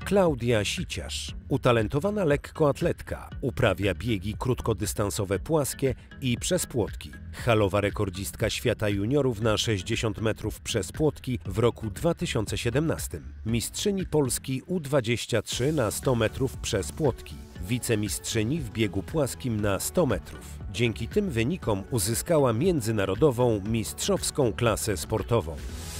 Klaudia Siciarz, utalentowana lekkoatletka, uprawia biegi krótkodystansowe płaskie i przez płotki. Halowa rekordzistka świata juniorów na 60 metrów przez płotki w roku 2017. Mistrzyni Polski U23 na 100 metrów przez płotki. Wicemistrzyni w biegu płaskim na 100 metrów. Dzięki tym wynikom uzyskała międzynarodową mistrzowską klasę sportową.